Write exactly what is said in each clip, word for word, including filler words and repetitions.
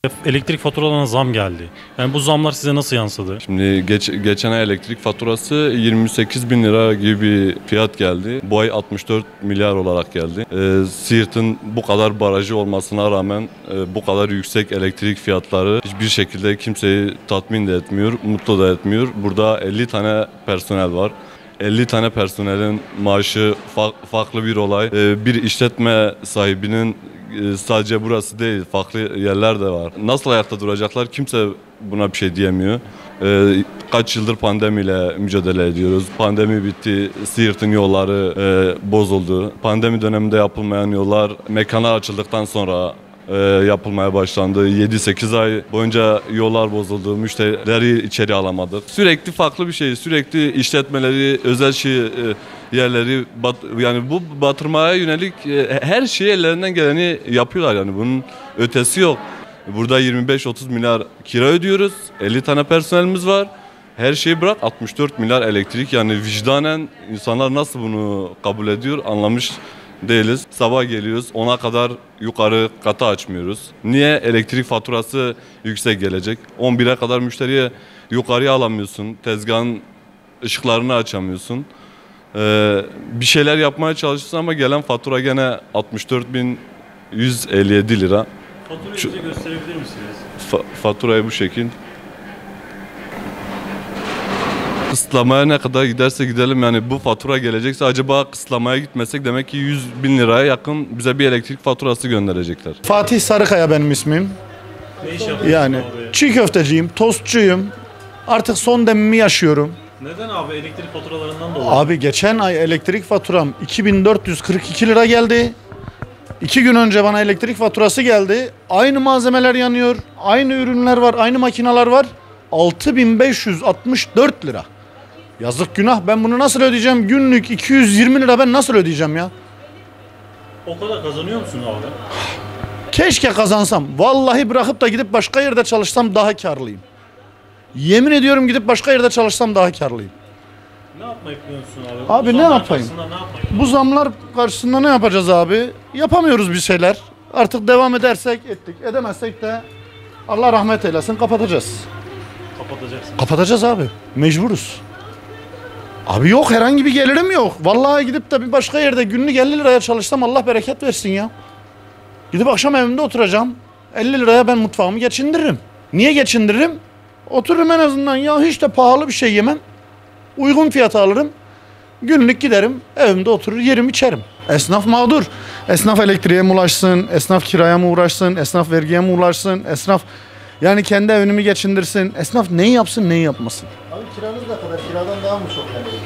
Elektrik faturalarına zam geldi. Yani bu zamlar size nasıl yansıdı? Şimdi geç, geçen ay elektrik faturası yirmi sekiz bin lira gibi bir fiyat geldi. Bu ay altmış dört milyar olarak geldi. Ee, Siirt'in bu kadar barajı olmasına rağmen e, bu kadar yüksek elektrik fiyatları hiçbir şekilde kimseyi tatmin de etmiyor, mutlu da etmiyor. Burada elli tane personel var. elli tane personelin maaşı fa- farklı bir olay. Ee, bir işletme sahibinin e, sadece burası değil, farklı yerler de var. Nasıl ayakta duracaklar? Kimse buna bir şey diyemiyor. Ee, kaç yıldır pandemiyle mücadele ediyoruz. Pandemi bitti, Siirt'in yolları e, bozuldu. Pandemi döneminde yapılmayan yollar mekanlar açıldıktan sonra e, yapılmaya başlandı. yedi sekiz ay boyunca yollar bozuldu. Müşterileri içeri alamadık. Sürekli farklı bir şey, sürekli işletmeleri, özel şey, e, yerleri bat, yani bu batırmaya yönelik e, her şeyi ellerinden geleni yapıyorlar, yani bunun ötesi yok. Burada yirmi beş otuz milyar kira ödüyoruz. elli tane personelimiz var. Her şeyi bırak, altmış dört milyar elektrik, yani vicdanen insanlar nasıl bunu kabul ediyor anlamış değiliz. Sabah geliyoruz, ona kadar yukarı kata açmıyoruz. Niye? Elektrik faturası yüksek gelecek. on bire kadar müşteriye yukarıya alamıyorsun. Tezgahın ışıklarını açamıyorsun. Ee, bir şeyler yapmaya çalışıyorsun ama gelen fatura gene altmış dört bin yüz elli yedi lira. Faturayı bize gösterebilir misiniz? Fa- faturayı bu şekil. Kısıtlamaya ne kadar giderse gidelim, yani bu fatura gelecekse acaba kısıtlamaya gitmesek demek ki yüz bin liraya yakın bize bir elektrik faturası gönderecekler. Fatih Sarıkaya benim ismim. Ne iş yapıyorsunuz Yani abi? çiğ köfteciyim, tostçuyum. Artık son demimi yaşıyorum. Neden abi? Elektrik faturalarından dolayı. Abi geçen ay elektrik faturam iki bin dört yüz kırk iki lira geldi. İki gün önce bana elektrik faturası geldi. Aynı malzemeler yanıyor, aynı ürünler var, aynı makineler var. altı bin beş yüz altmış dört lira. Yazık günah, ben bunu nasıl ödeyeceğim? Günlük iki yüz yirmi lira ben nasıl ödeyeceğim ya? O kadar kazanıyor musun abi? Keşke kazansam. Vallahi bırakıp da gidip başka yerde çalışsam daha karlıyım. Yemin ediyorum gidip başka yerde çalışsam daha karlıyım. Ne yapmayı planlıyorsun abi? Abi Bu ne zamlar yapayım? karşısında Ne yapmayı Bu zamlar karşısında ne yapacağız abi? Yapamıyoruz bir şeyler. Artık devam edersek ettik. Edemezsek de Allah rahmet eylesin, kapatacağız. kapatacaksın? Kapatacağız abi. Mecburuz. Abi yok, herhangi bir gelirim yok. Vallahi gidip de bir başka yerde günlük elli liraya çalışsam Allah bereket versin ya. Gidip akşam evimde oturacağım. elli liraya ben mutfağımı geçindiririm. Niye geçindiririm? Otururum en azından, ya hiç de pahalı bir şey yemem. Uygun fiyata alırım. Günlük giderim, evimde oturur yerim içerim. Esnaf mağdur. Esnaf elektriğe mi ulaşsın? Esnaf kiraya mı uğraşsın? Esnaf vergiye mi ulaşsın? Esnaf yani kendi evini mi geçindirsin? Esnaf neyi yapsın, neyi yapmasın? Abi kiranız ne kadar? Kiradan daha mı çok yani?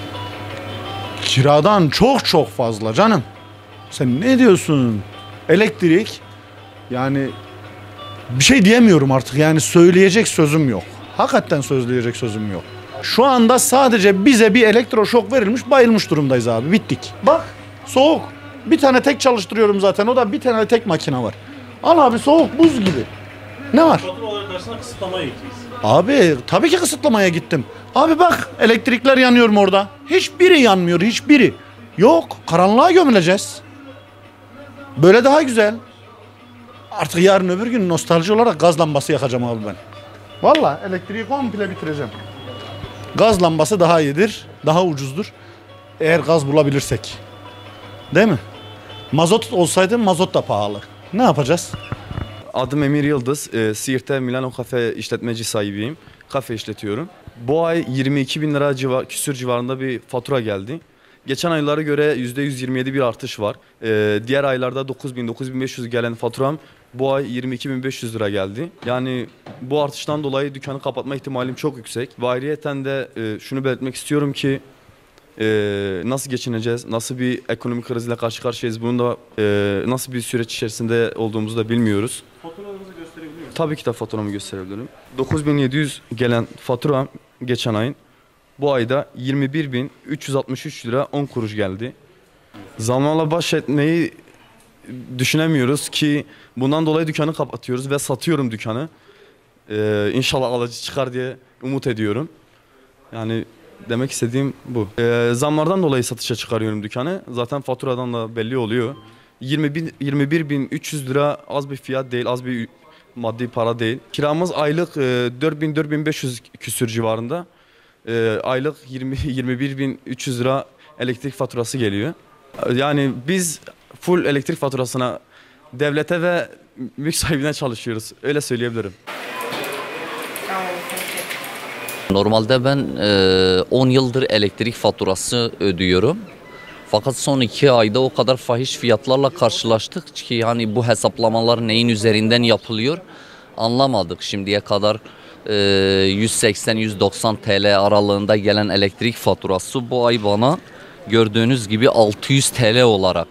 Kiradan çok çok fazla canım. Sen ne diyorsun? Elektrik, yani bir şey diyemiyorum artık, yani söyleyecek sözüm yok. Hakikaten söyleyecek sözüm yok. Şu anda sadece bize bir elektroşok verilmiş, bayılmış durumdayız abi, bittik. Bak soğuk, bir tane tek çalıştırıyorum zaten, o da bir tane tek makine var. Al abi, soğuk buz gibi. Ne var? Faturalar karşısında kısıtlamaya gideceğiz. Abi tabii ki kısıtlamaya gittim. Abi bak, elektrikler yanıyor mu orada? Hiçbiri yanmıyor, hiçbiri. Yok, karanlığa gömüleceğiz. Böyle daha güzel. Artık yarın öbür gün nostalji olarak gaz lambası yakacağım abi ben. Vallahi elektriği komple bitireceğim. Gaz lambası daha iyidir, daha ucuzdur. Eğer gaz bulabilirsek. Değil mi? Mazot olsaydı mazot da pahalı. Ne yapacağız? Adım Emir Yıldız. E, Siirt'te Milano Cafe işletmeci sahibiyim. Kafe işletiyorum. Bu ay yirmi iki bin lira civar, küsür civarında bir fatura geldi. Geçen aylara göre yüzde yüz yirmi yedi bir artış var. E, diğer aylarda dokuz bin dokuz bin beş yüz gelen faturam bu ay yirmi iki bin beş yüz lira geldi. Yani bu artıştan dolayı dükkanı kapatma ihtimalim çok yüksek. Ve ayrıyeten de e, şunu belirtmek istiyorum ki e, nasıl geçineceğiz, nasıl bir ekonomik krizle karşı karşıyayız, bunun da e, nasıl bir süreç içerisinde olduğumuzu da bilmiyoruz. Faturalarınızı gösterebiliyor musunuz? Tabii ki de faturamı gösterebilirim. dokuz bin yedi yüz gelen faturam geçen ayın bu ayda yirmi bir bin üç yüz altmış üç lira on kuruş geldi. Zamlarla baş etmeyi düşünemiyoruz ki bundan dolayı dükkanı kapatıyoruz ve satıyorum dükkanı. Ee, İnşallah alıcı çıkar diye umut ediyorum. Yani demek istediğim bu. Ee, zamlardan dolayı satışa çıkarıyorum dükkanı. Zaten faturadan da belli oluyor. yirmi bir bin üç yüz lira az bir fiyat değil, az bir maddi para değil. Kiramız aylık e, dört bin dört bin beş yüz küsür civarında. E, aylık yirmi yirmi bir bin üç yüz lira elektrik faturası geliyor. Yani biz full elektrik faturasına devlete ve mülk sahibine çalışıyoruz. Öyle söyleyebilirim. Normalde ben on yıldır elektrik faturası ödüyorum. Fakat son iki ayda o kadar fahiş fiyatlarla karşılaştık ki yani bu hesaplamalar neyin üzerinden yapılıyor anlamadık. Şimdiye kadar yüz seksen yüz doksan T L aralığında gelen elektrik faturası bu ay bana gördüğünüz gibi altı yüz T L olarak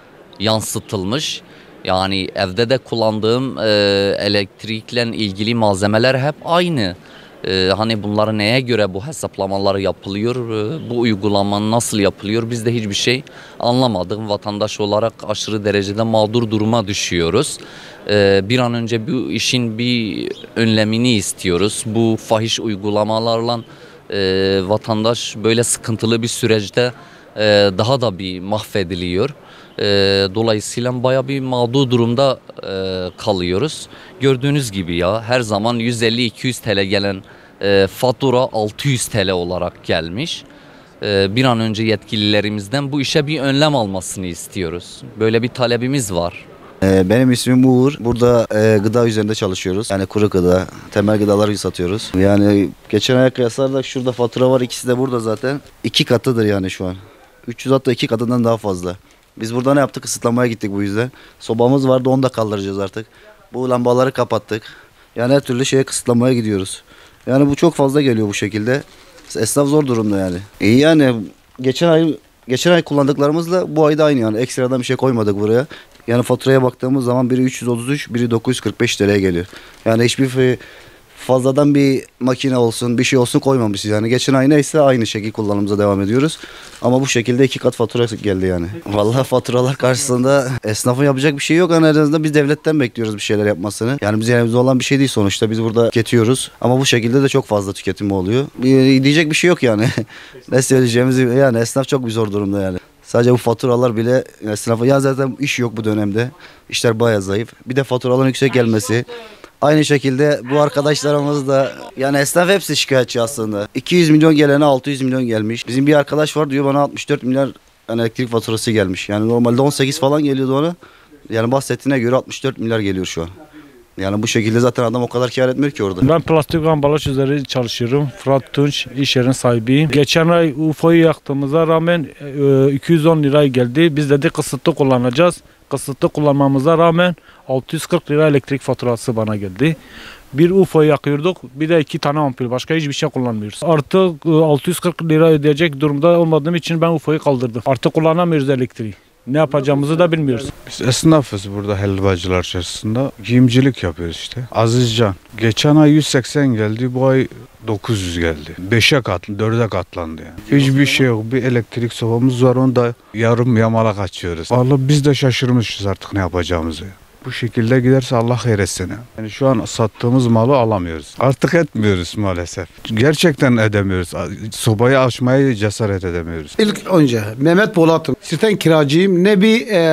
yansıtılmış. Yani evde de kullandığım e, elektrikle ilgili malzemeler hep aynı. E, hani bunları neye göre bu hesaplamalar yapılıyor, e, bu uygulama nasıl yapılıyor biz de hiçbir şey anlamadık. Vatandaş olarak aşırı derecede mağdur duruma düşüyoruz. E, bir an önce bu işin bir önlemini istiyoruz. Bu fahiş uygulamalarla e, vatandaş böyle sıkıntılı bir süreçte e, daha da bir mahvediliyor. E, dolayısıyla baya bir mağdur durumda e, kalıyoruz. Gördüğünüz gibi ya her zaman yüz elli iki yüz T L gelen e, fatura altı yüz T L olarak gelmiş. E, bir an önce yetkililerimizden bu işe bir önlem almasını istiyoruz. Böyle bir talebimiz var. Benim ismim Uğur. Burada e, gıda üzerinde çalışıyoruz. Yani kuru gıda, temel gıdaları satıyoruz. Yani geçen aya kıyaslarla şurada fatura var. İkisi de burada zaten. İki katıdır yani şu an. üç yüz hatta iki katından daha fazla. Biz burada ne yaptık? Isıtlamaya gittik bu yüzden. Sobamız vardı, onu da kaldıracağız artık. Bu lambaları kapattık. Yani her türlü şeye kısıtlamaya gidiyoruz. Yani bu çok fazla geliyor bu şekilde. Esnaf zor durumda yani. İyi yani geçen ay geçen ay kullandıklarımızla bu ayda aynı yani. Ekstradan bir şey koymadık buraya. Yani faturaya baktığımız zaman biri üç yüz otuz üç, biri dokuz yüz kırk beş T L'ye geliyor. Yani hiçbir fazladan bir makine olsun, bir şey olsun koymamışız yani. Geçen ay neyse aynı şekilde kullanımıza devam ediyoruz. Ama bu şekilde iki kat fatura geldi yani. Vallahi faturalar karşısında esnafın yapacak bir şey yok. En azından biz devletten bekliyoruz bir şeyler yapmasını. Yani bizim elimizde olan bir şey değil sonuçta. Biz burada tüketiyoruz. Ama bu şekilde de çok fazla tüketimi oluyor. Diyecek bir şey yok yani. Ne söyleyeceğimizi yani esnaf çok bir zor durumda yani. Sadece bu faturalar bile esnafa ya zaten iş yok bu dönemde. İşler bayağı zayıf. Bir de faturaların yüksek gelmesi. Aynı şekilde bu arkadaşlarımız da yani esnaf hepsi şikayetçi aslında. iki yüz milyon gelene altı yüz milyon gelmiş. Bizim bir arkadaş var diyor bana altmış dört milyar yani elektrik faturası gelmiş. Yani normalde on sekiz falan geliyordu ona. Yani bahsettiğine göre altmış dört milyar geliyor şu an. Yani bu şekilde zaten adam o kadar kâr etmiyor ki orada. Ben plastik ambalaj üzeri çalışıyorum. Fırat Tunç iş yerin sahibiyim. Geçen ay U F O'yu yaktığımıza rağmen iki yüz on lira geldi. Biz dedik kısıtlı kullanacağız. Kısıtlı kullanmamıza rağmen altı yüz kırk lira elektrik faturası bana geldi. Bir U F O'yu yakıyorduk. Bir de iki tane ampul. Başka hiçbir şey kullanmıyoruz. Artık altı yüz kırk lira ödeyecek durumda olmadığım için ben U F O'yu kaldırdım. Artık kullanamıyoruz elektriği. Ne yapacağımızı da bilmiyoruz. Biz esnafız burada helvacılar çarşısında. Giyimcilik yapıyoruz işte. Azizcan. Geçen ay yüz seksen geldi. Bu ay dokuz yüz geldi. beşe katlandı, dörde katlandı yani. Hiçbir şey yok. Bir elektrik sobamız var. Onu da yarım yamalak açıyoruz. Vallahi biz de şaşırmışız artık ne yapacağımızı. Bu şekilde giderse Allah hayretsin. Yani şu an sattığımız malı alamıyoruz. Artık etmiyoruz maalesef. Gerçekten edemiyoruz. Sobayı açmaya cesaret edemiyoruz. İlk önce Mehmet Polat'ım. Sirten kiracıyım. Ne bir e,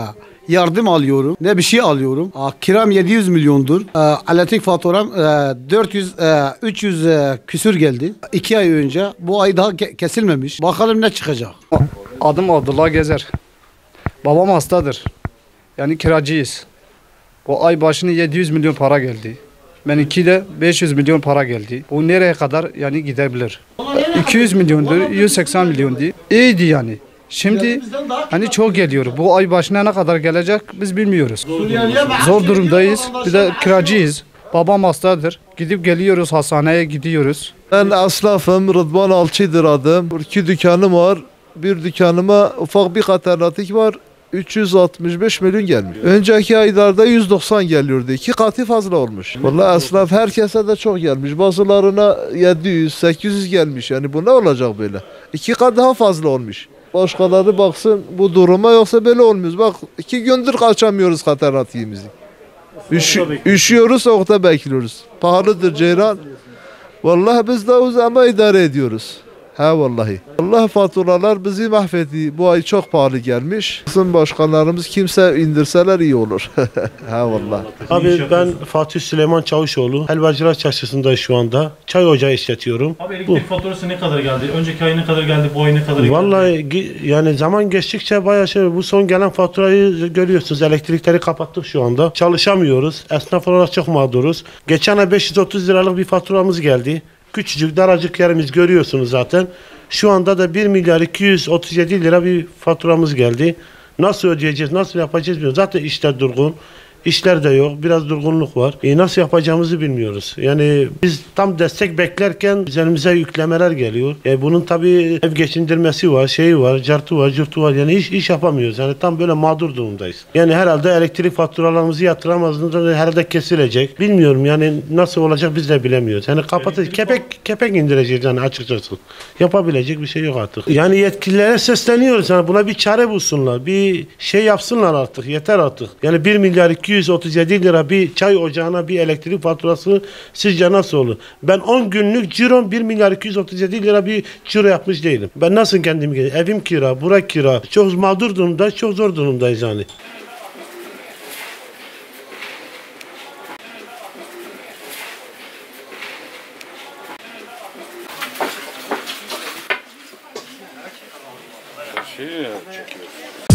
yardım alıyorum ne bir şey alıyorum. A, kiram yedi yüz milyondur. E, elektrik faturam e, dört yüz üç yüz e, küsür geldi. iki ay önce. Bu ay daha ke- kesilmemiş. Bakalım ne çıkacak. Adım Abdullah Gezer. Babam hastadır. Yani kiracıyız. Bu ay başına yedi yüz milyon para geldi. Benimki de beş yüz milyon para geldi. Bu nereye kadar yani gidebilir? iki yüz milyondu, yüz seksen milyondu. İyiydi yani. Şimdi hani çok geliyor. Bu ay başına ne kadar gelecek biz bilmiyoruz. Zor durumdayız. Bir de kiracıyız. Babam hastadır. Gidip geliyoruz, hastaneye gidiyoruz. Ben esnafım, Rıdvan Alçı'dır adım. İki dükkanım var. Bir dükkanıma ufak bir alternatif var. üç yüz altmış beş milyon gelmiş. Önceki aylarda yüz doksan geliyordu. İki katı fazla olmuş. Vallahi esnaf herkese de çok gelmiş. Bazılarına yedi yüz sekiz yüz gelmiş. Yani bu ne olacak böyle? İki kat daha fazla olmuş. Başkaları baksın bu duruma yoksa böyle olmuyoruz. Bak iki gündür kaçamıyoruz alternatifimizi. Üş, üşüyoruz, soğukta bekliyoruz. Pahalıdır ceyran. Vallahi biz de o zaman idare ediyoruz. Ha vallahi. Allah faturalar bizi mahvetti. Bu ay çok pahalı gelmiş. Bizim başkanlarımız kimse indirseler iyi olur. Ha vallahi. Abi ben Fatih Süleyman Çavuşoğlu. Helvacılar Çarşısı'nda şu anda. Çay ocağı işletiyorum. Abi elektrik faturası ne kadar geldi? Önceki ay ne kadar geldi? Bu ay ne kadar geldi? Vallahi gi- yani zaman geçtikçe bayağı şey, bu son gelen faturayı görüyorsunuz. Elektrikleri kapattık şu anda. Çalışamıyoruz. Esnaf olarak çok mağduruz. Geçen ay beş yüz otuz liralık bir faturamız geldi. Küçücük daracık yerimiz görüyorsunuz zaten. Şu anda da bir milyar iki yüz otuz yedi lira bir faturamız geldi. Nasıl ödeyeceğiz, nasıl yapacağız bilmiyoruz. Zaten işler durgun. İşler de yok. Biraz durgunluk var. E nasıl yapacağımızı bilmiyoruz. Yani biz tam destek beklerken üzerimize yüklemeler geliyor. E bunun tabii ev geçindirmesi var, şeyi var, cartı var, cürtü var. Yani iş iş yapamıyoruz. Yani tam böyle mağdur durumdayız. Yani herhalde elektrik faturalarımızı yatıramazlığında herhalde kesilecek. Bilmiyorum yani nasıl olacak biz de bilemiyoruz. Yani kapatacağız. Kepek, kepek indireceğiz yani açıkçası. Yapabilecek bir şey yok artık. Yani yetkililere sesleniyoruz. Yani buna bir çare bulsunlar. Bir şey yapsınlar artık. Yeter artık. Yani bir milyar iki yüz otuz yedi lira bir çay ocağına bir elektrik faturası sizce nasıl olur? Ben on günlük cirom bir milyar iki yüz otuz yedi lira bir ciro yapmış değilim. Ben nasıl kendimi evim kira, bura kira. Çok mağdur durumdayız, çok zor durumdayız yani. Şey çekiyoruz.